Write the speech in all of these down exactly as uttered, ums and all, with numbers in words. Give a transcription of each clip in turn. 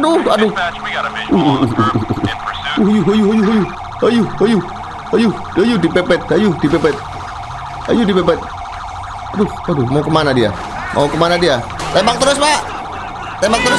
aduh, aduh. Ayo, ayo, ayo, ayo, ayo, ayo, ayo, ayo dipepet, ayo dipepet, ayo dipepet. Aduh, aduh, mau kemana dia? Mau kemana dia? Tembak terus, Pak. Tembak terus.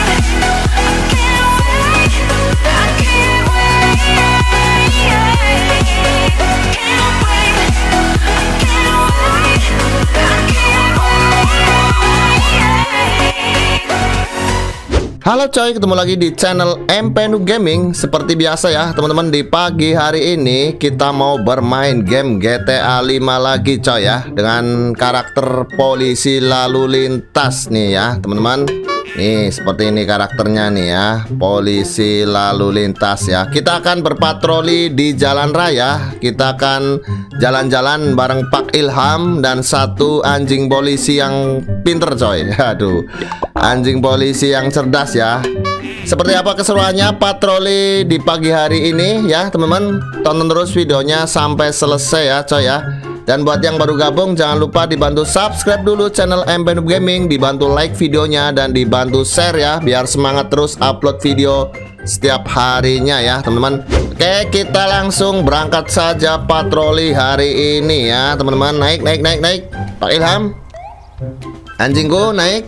Halo coy, ketemu lagi di channel M P Noob Gaming. Seperti biasa ya teman-teman, di pagi hari ini kita mau bermain game G T A lima lagi coy ya, dengan karakter polisi lalu lintas nih ya teman-teman. Nih seperti ini karakternya nih ya, polisi lalu lintas ya. Kita akan berpatroli di jalan raya. Kita akan jalan-jalan bareng Pak Ilham dan satu anjing polisi yang pinter coy. Aduh, anjing polisi yang cerdas ya. Seperti apa keseruannya patroli di pagi hari ini ya teman-teman. Tonton terus videonya sampai selesai ya coy ya. Dan buat yang baru gabung, jangan lupa dibantu subscribe dulu channel M P Noob Gaming, dibantu like videonya dan dibantu share ya, biar semangat terus upload video setiap harinya ya teman-teman. Oke, kita langsung berangkat saja patroli hari ini ya teman-teman. Naik, naik, naik, naik. Pak Ilham, anjingku naik.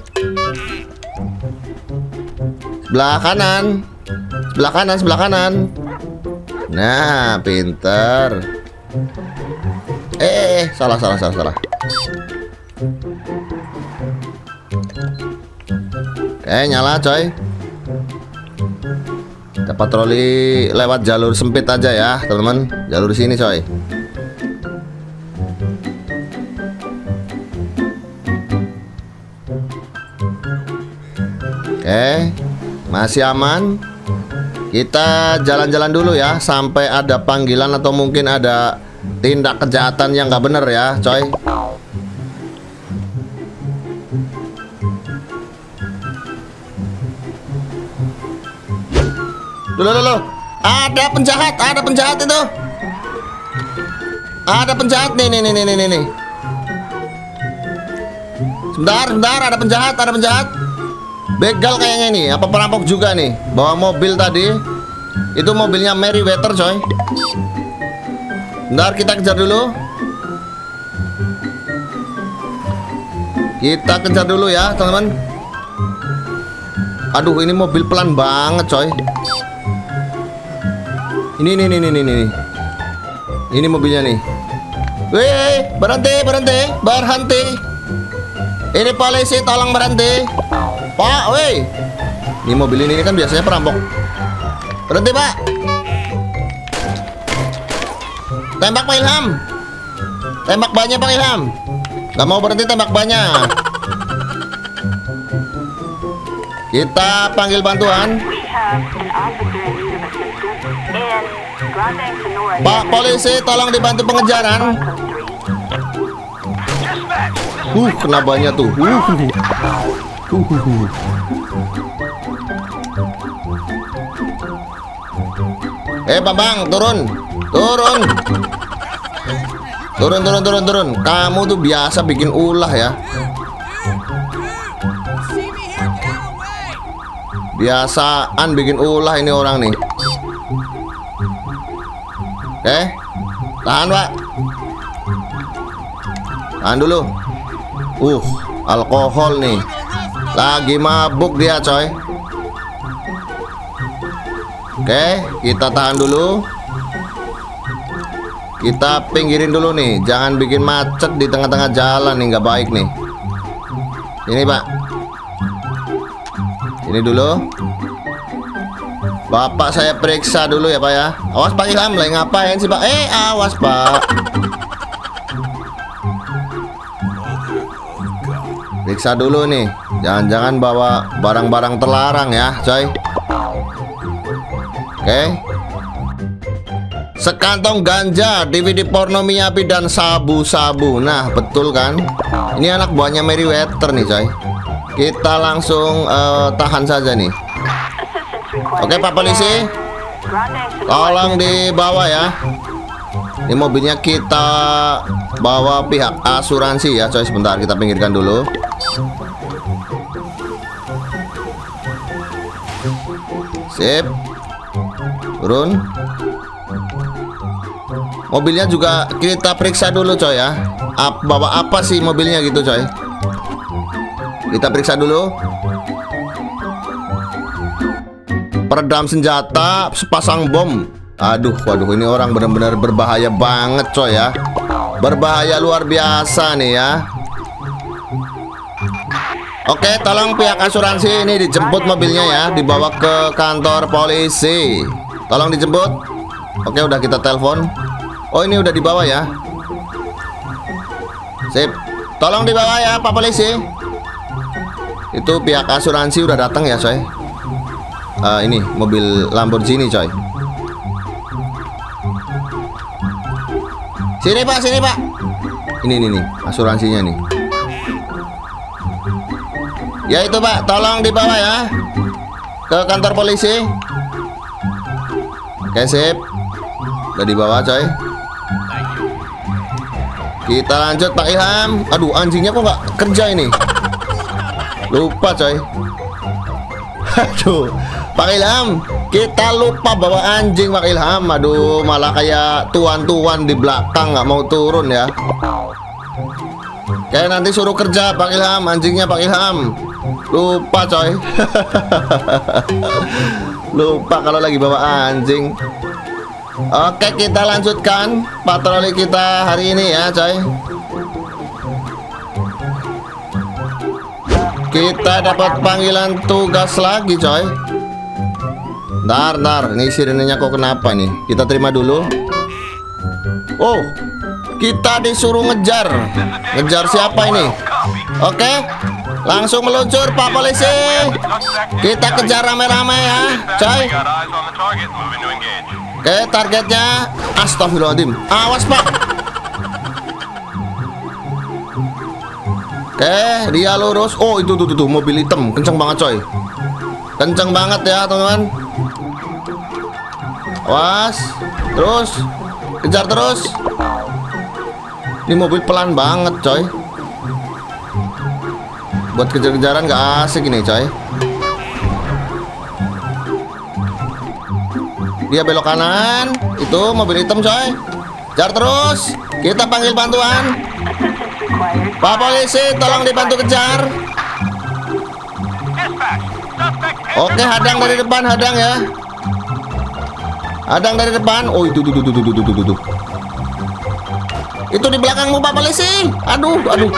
Sebelah kanan, sebelah kanan, sebelah kanan. Nah, pinter. Eh, eh, salah, salah, salah, salah. Oke, nyala coy. Kita patroli lewat jalur sempit aja ya teman-teman. Jalur sini coy. Oke, masih aman. Kita jalan-jalan dulu ya sampai ada panggilan atau mungkin ada tindak kejahatan yang nggak bener ya coy. Dulu dulu, ada penjahat, ada penjahat itu, ada penjahat nih nih nih nih nih nih. Sebentar, sebentar, ada penjahat, ada penjahat. Begal kayaknya nih, apa perampok juga nih? Bawa mobil tadi. Itu mobilnya Merryweather coy. Bentar, kita kejar dulu. Kita kejar dulu ya teman-teman. Aduh, ini mobil pelan banget coy. Ini ini ini ini ini. Ini mobilnya nih. Weh, berhenti, berhenti, berhenti. Ini polisi, tolong berhenti. Pak, weh. Ini mobil ini, ini kan biasanya perampok. Berhenti, Pak. Tembak Pak Ilham. Tembak banyak Pak Ilham. Gak mau berhenti, tembak banyak. Kita panggil bantuan. Pak polisi, tolong dibantu pengejaran. Uh, kena banyak tuh. Uh. Uh. Uh. Eh, Bambang, turun. Turun. Turun, turun, turun, turun. Kamu tuh biasa bikin ulah ya. Biasaan bikin ulah ini orang nih. Oke, tahan Pak. Tahan dulu. Uh, alkohol nih. Lagi mabuk dia coy. Oke, kita tahan dulu. Kita pinggirin dulu nih, jangan bikin macet di tengah-tengah jalan nih, nggak baik nih. Ini Pak. Ini dulu. Bapak saya periksa dulu ya Pak ya. Awas Pak Ilham, lagi ngapain sih Pak? Eh, awas Pak. Periksa dulu nih. Jangan-jangan bawa barang-barang terlarang ya coy. Oke. Sekantong ganja, D V D porno Miyabi dan sabu-sabu. Nah, betul kan? Ini anak buahnya Merryweather nih coy. Kita langsung uh, tahan saja nih. Oke Pak polisi, tolong dibawa ya. Ini mobilnya kita bawa pihak asuransi ya coy. Sebentar, kita pinggirkan dulu. Sip. Turun. Mobilnya juga kita periksa dulu coy ya. Ap, bawa apa sih mobilnya gitu coy. Kita periksa dulu. Peredam senjata, sepasang bom. Aduh, waduh, ini orang benar-benar berbahaya banget coy ya. Berbahaya luar biasa nih ya. Oke, tolong pihak asuransi ini dijemput mobilnya ya, dibawa ke kantor polisi. Tolong dijemput. Oke, udah kita telepon. Oh, ini udah dibawa ya. Sip. Tolong dibawa ya Pak Polisi. Itu pihak asuransi udah datang ya coy. Uh, ini mobil Lamborghini coy. Sini Pak, sini Pak. Ini nih nih asuransinya nih. Ya itu Pak, tolong dibawa ya ke kantor polisi. Oke sip. Udah dibawa coy. Kita lanjut Pak Ilham. Aduh, anjingnya kok nggak kerja ini. Lupa coy. Aduh, Pak Ilham, kita lupa bawa anjing Pak Ilham. Aduh, malah kayak tuan-tuan di belakang nggak mau turun ya. Kayak nanti suruh kerja Pak Ilham, anjingnya Pak Ilham. Lupa coy. Lupa kalau lagi bawa anjing. Oke, kita lanjutkan patroli kita hari ini ya coy. Kita dapat panggilan tugas lagi coy. Ntar, ntar, ini sirenenya kok kenapa nih? Kita terima dulu. Oh, kita disuruh ngejar. Ngejar siapa ini? Oke, langsung meluncur Pak Polisi. Kita kejar rame-rame ya coy. Oke, targetnya. Astagfirullahaladzim. Awas Pak. Oke, dia lurus. Oh, itu tuh, tuh, tuh mobil hitam. Kenceng banget coy. Kenceng banget ya teman-teman. Awas. Terus. Kejar terus. Ini mobil pelan banget coy. Buat kejar-kejaran gak asik ini coy. Dia belok kanan. Itu mobil hitam coy. Kejar terus. Kita panggil bantuan. Pak Polisi, tolong dibantu kejar. Oke, hadang dari depan, hadang ya. Hadang dari depan. Oh, itu tuh tuh tuh tuh tuh tuh tuh. Itu di belakangmu Pak Polisi. Aduh, aduh.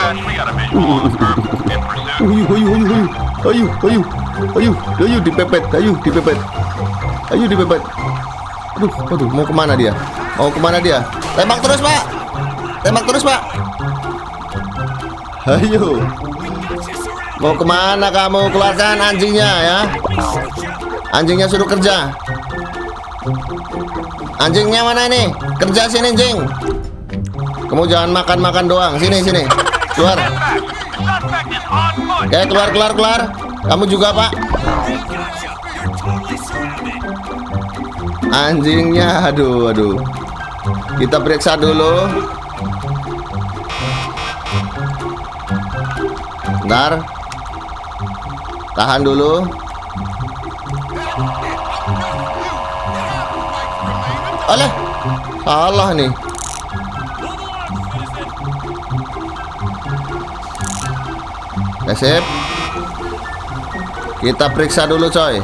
Ayo, ayo, ayo, ayo. Ayo, ayo. Ayo, ayo dipepet, ayo dipepet. Ayo dipepet. Aduh, aduh, mau kemana dia? Mau kemana dia? Tembak terus Pak. Tembak terus Pak. Ayo. Mau kemana kamu? Keluarkan anjingnya ya. Anjingnya suruh kerja. Anjingnya mana ini? Kerja sini anjing. Kamu jangan makan-makan doang. Sini, sini. Keluar. Oke, keluar, keluar, keluar. Kamu juga Pak. Anjingnya, aduh, aduh. Kita periksa dulu. Bentar. Tahan dulu. Alah, salah nih. Ya, sip. Kita periksa dulu coy.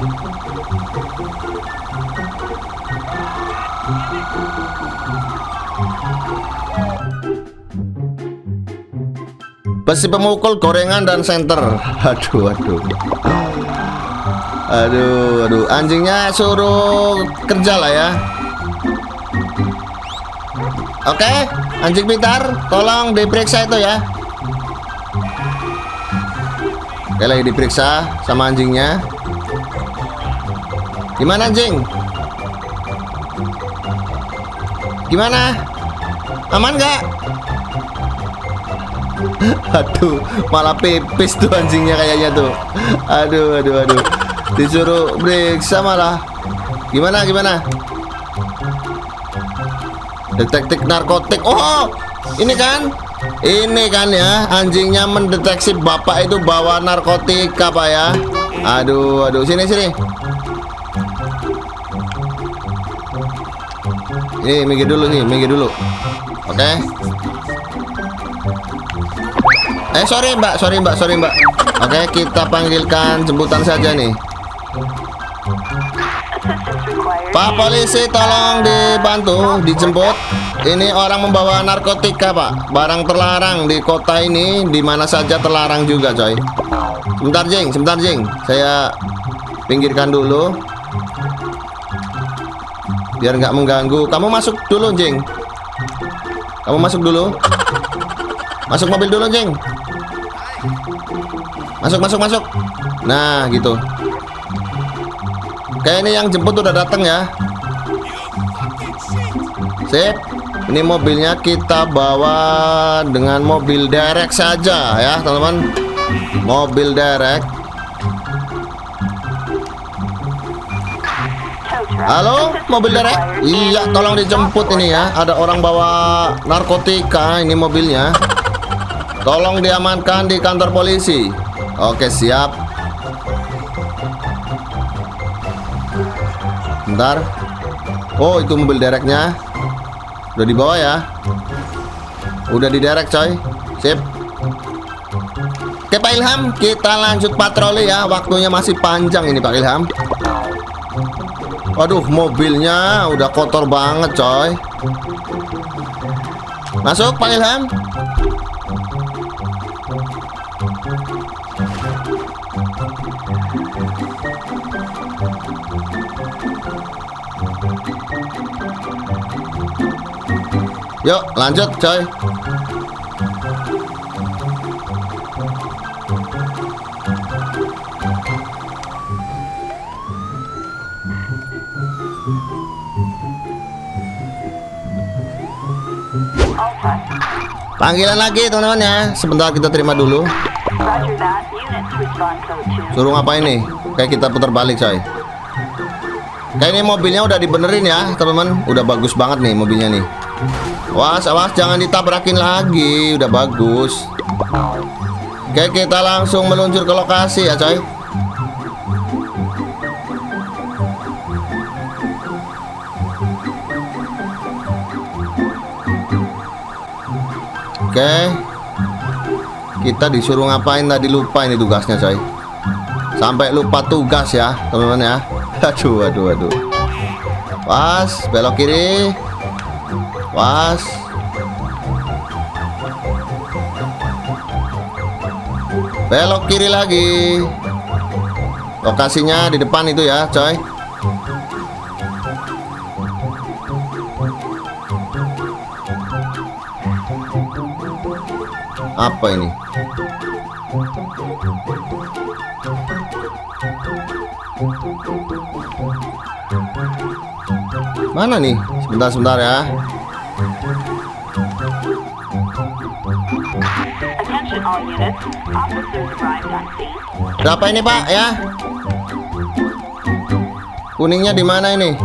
Besi pemukul, gorengan, dan senter. Aduh, aduh. Aduh, aduh. Anjingnya suruh kerja lah ya. Oke, anjing pintar, tolong diperiksa itu ya. Oke, lagi diperiksa sama anjingnya. Gimana anjing? Gimana? Aman nggak? Aduh, malah pipis tuh anjingnya kayaknya tuh. Aduh, aduh, aduh. Disuruh periksa malah. Gimana, gimana? Detektif narkotik. Oh, ini kan? Ini kan ya, anjingnya mendeteksi bapak itu bawa narkotika Pak ya. Aduh, aduh, sini, sini. Ini minggir dulu nih, minggir dulu. Oke. Eh sorry mbak, sorry mbak, sorry mbak. Oke, kita panggilkan jemputan saja nih. Pak polisi, tolong dibantu, dijemput. Ini orang membawa narkotika pak, barang terlarang di kota ini, di mana saja terlarang juga coy. Sebentar jeng, sebentar jeng, saya pinggirkan dulu biar nggak mengganggu. Kamu masuk dulu jeng, kamu masuk dulu, masuk mobil dulu jeng, masuk masuk masuk. Nah gitu. Oke, ini yang jemput udah datang ya. Sip. Ini mobilnya kita bawa dengan mobil derek saja ya teman-teman. Mobil derek. Halo, mobil derek. Iya, tolong dijemput ini ya. Ada orang bawa narkotika, ini mobilnya. Tolong diamankan di kantor polisi. Oke, siap. Bentar. Oh, itu mobil dereknya. Udah dibawa ya. Udah diderek coy. Sip. Oke Pak Ilham, kita lanjut patroli ya. Waktunya masih panjang ini Pak Ilham. Waduh, mobilnya udah kotor banget coy. Masuk Pak Ilham. Yuk lanjut coy. Panggilan lagi teman-teman ya. Sebentar kita terima dulu. Suruh ngapain nih? Kayak kita putar balik coy. Kayak ini mobilnya udah dibenerin ya teman-teman. Udah bagus banget nih mobilnya nih. Awas, awas, jangan ditabrakin lagi. Udah bagus. Oke, kita langsung meluncur ke lokasi ya coy. Oke, kita disuruh ngapain tadi, lupa ini tugasnya coy. Sampai lupa tugas ya teman-teman ya. Aduh, aduh, aduh. Pas, belok kiri. Was. Belok kiri lagi. Lokasinya di depan itu ya coy. Apa ini? Mana nih? Sebentar-sebentar ya. Berapa ini Pak ya? Kuningnya di mana ini?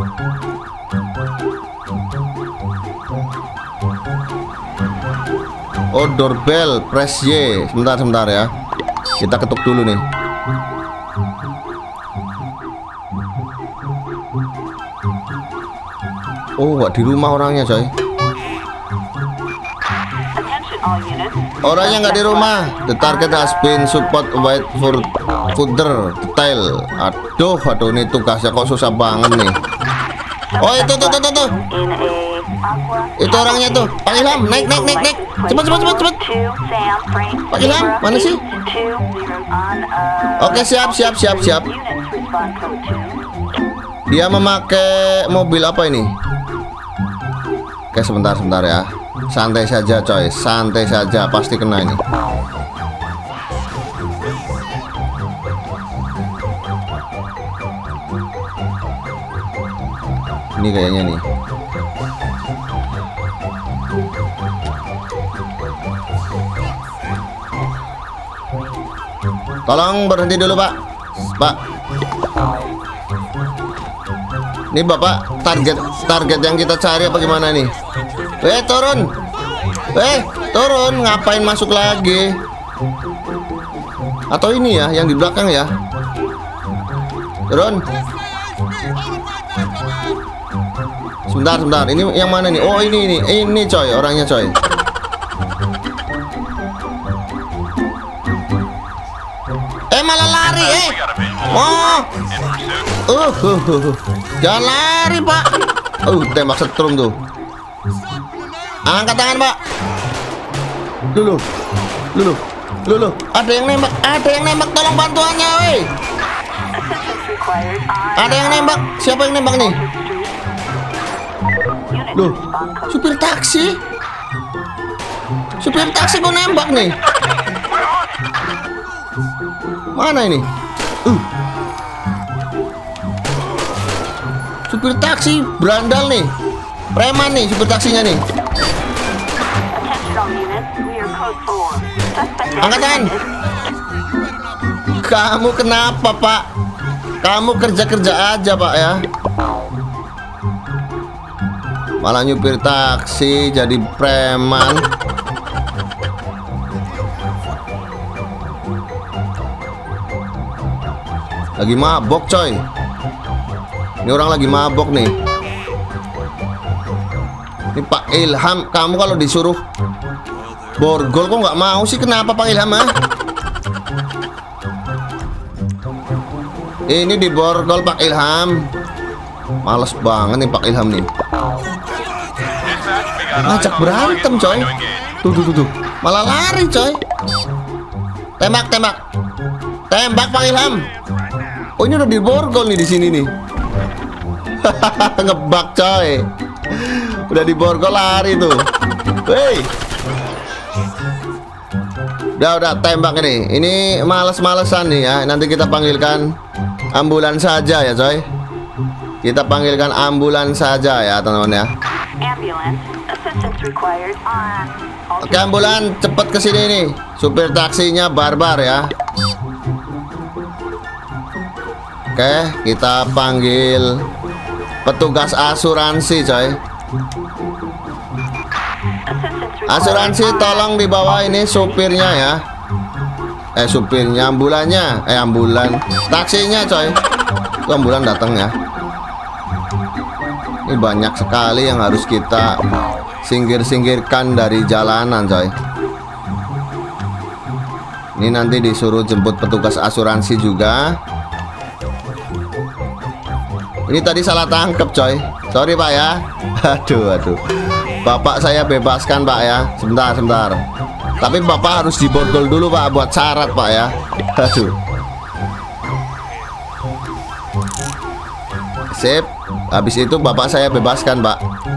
Oh, doorbell, press Y. Sebentar, sebentar ya. Kita ketuk dulu nih. Oh, nggak di rumah orangnya coy. Orangnya nggak di rumah. The target has been support wait for further detail. Aduh, aduh ini tugasnya kok susah banget nih. Oh itu tuh tuh tuh tuh. Itu orangnya tuh. Pak Ilham, naik naik naik naik. Cepat cepat cepat cepat. Pak Ilham, mana sih? Oke, siap siap siap siap. Dia memakai mobil apa ini? Oke, sebentar sebentar ya. Santai saja coy, santai saja, pasti kena ini. Ini kayaknya nih. Tolong berhenti dulu Pak. Pak. Ini Bapak target target yang kita cari apa gimana nih? Eh turun. Eh turun, ngapain masuk lagi? Atau ini ya yang di belakang ya? Turun. Sebentar, sebentar. Ini yang mana nih? Oh, ini ini. Ini coy, orangnya coy. Eh, malah lari, eh. Oh. Uh, uh, uh, uh. Jangan lari, Pak. Uh, tembak setrum tuh. Angkat tangan, Pak. Dulu. Dulu. Dulu. Ada yang nembak. Ada yang nembak. Tolong bantuannya, weh. Ada yang nembak. Siapa yang nembak nih? Loh, supir taksi. Supir taksi kok nembak nih? Mana ini? Uh. Supir taksi berandal nih. Preman nih supir taksinya nih. Angkatan. Kamu kenapa, Pak? Kamu kerja-kerja aja, Pak ya. Malah nyupir taksi jadi preman. Lagi mabok, coy. Ini orang lagi mabok nih. Ini Pak Ilham, kamu kalau disuruh borgol kok nggak mau sih? Kenapa Pak Ilham, ah? Ini di borgol Pak Ilham. Males banget nih Pak Ilham nih. Ngajak berantem, coy. Tuh, tuh, tuh, tuh. Malah lari, coy. Tembak, tembak. Tembak Pak Ilham. Oh, ini udah di borgol nih di sini nih. Ngebak, coy. Udah di borgol lari tuh. Wey. Udah, udah tembak ini. Ini males-malesan nih ya. Nanti kita panggilkan ambulan saja ya, coy. Kita panggilkan ambulan saja ya, teman-teman ya. Oke, ambulan cepet kesini nih. Supir taksinya barbar ya. Oke, kita panggil petugas asuransi, coy. Asuransi tolong dibawa ini supirnya ya. Eh, supirnya, ambulannya. Eh, ambulan. Taksinya, coy. Itu ambulan datang ya. Ini banyak sekali yang harus kita singgir-singgirkan dari jalanan, coy. Ini nanti disuruh jemput petugas asuransi juga. Ini tadi salah tangkep, coy. Sorry, Pak ya. Aduh, aduh. Bapak saya bebaskan, Pak ya. Sebentar, sebentar. Tapi Bapak harus diborgol dulu, Pak, buat syarat, Pak ya. Aduh. Sip. Habis itu Bapak saya bebaskan, Pak.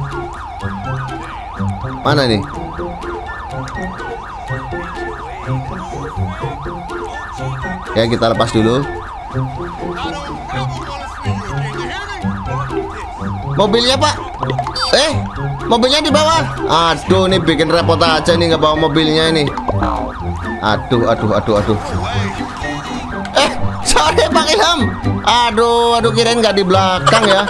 Mana nih? Ya, kita lepas dulu. Mobilnya, Pak. Eh, mobilnya di bawah. Aduh, ini bikin repot aja nih nggak bawa mobilnya ini. Aduh, aduh, aduh, aduh. Eh, sorry Pak Ilham. Aduh, aduh, kirain nggak di belakang ya.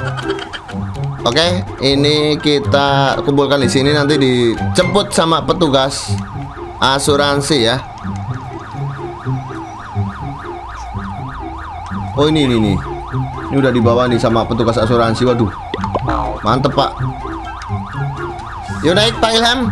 Oke, ini kita kumpulkan di sini, nanti dijemput sama petugas asuransi ya. Oh, ini, ini, ini. Ini udah dibawa nih sama petugas asuransi. Waduh, mantep, Pak. Yuk, naik Pak Ilham.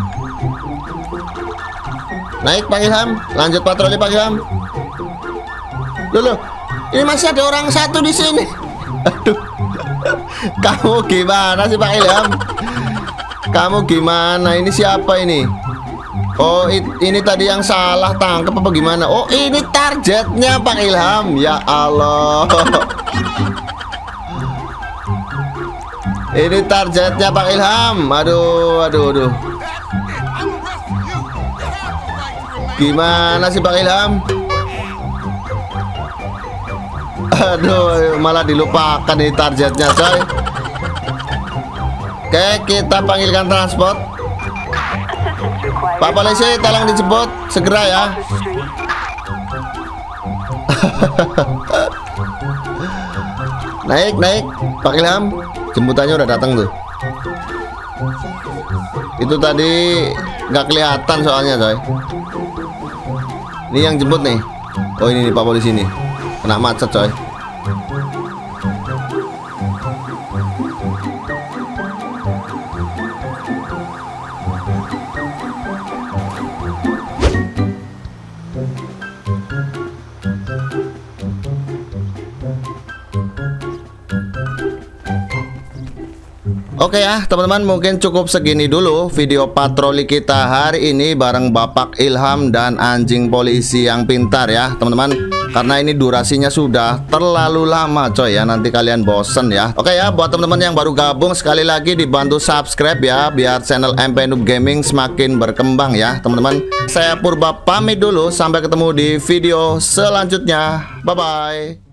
Naik Pak Ilham. Lanjut patroli Pak Ilham. Dulu, ini masih ada orang satu di sini. Aduh, kamu gimana sih Pak Ilham? Kamu gimana? Ini siapa ini? Oh, ini tadi yang salah tangkap apa gimana? Oh, ini targetnya Pak Ilham. Ya Allah. Ini targetnya Pak Ilham. Aduh, aduh, aduh. Gimana sih Pak Ilham? Aduh, malah dilupakan ini targetnya, coy. Oke, kita panggilkan transport. Pak polisi, tolong dijemput segera ya. Naik, naik Pak Ilham. Jemputannya udah datang tuh. Itu tadi nggak kelihatan soalnya, coy. Ini yang jemput nih. Oh, ini nih Pak polisi nih. Kena macet, coy. Oke ya teman-teman, mungkin cukup segini dulu video patroli kita hari ini bareng Bapak Ilham dan anjing polisi yang pintar ya teman-teman. Karena ini durasinya sudah terlalu lama coy ya, nanti kalian bosen ya. Oke ya, buat teman-teman yang baru gabung, sekali lagi dibantu subscribe ya, biar channel M P Noob Gaming semakin berkembang ya teman-teman. Saya Purba pamit dulu, sampai ketemu di video selanjutnya. Bye bye.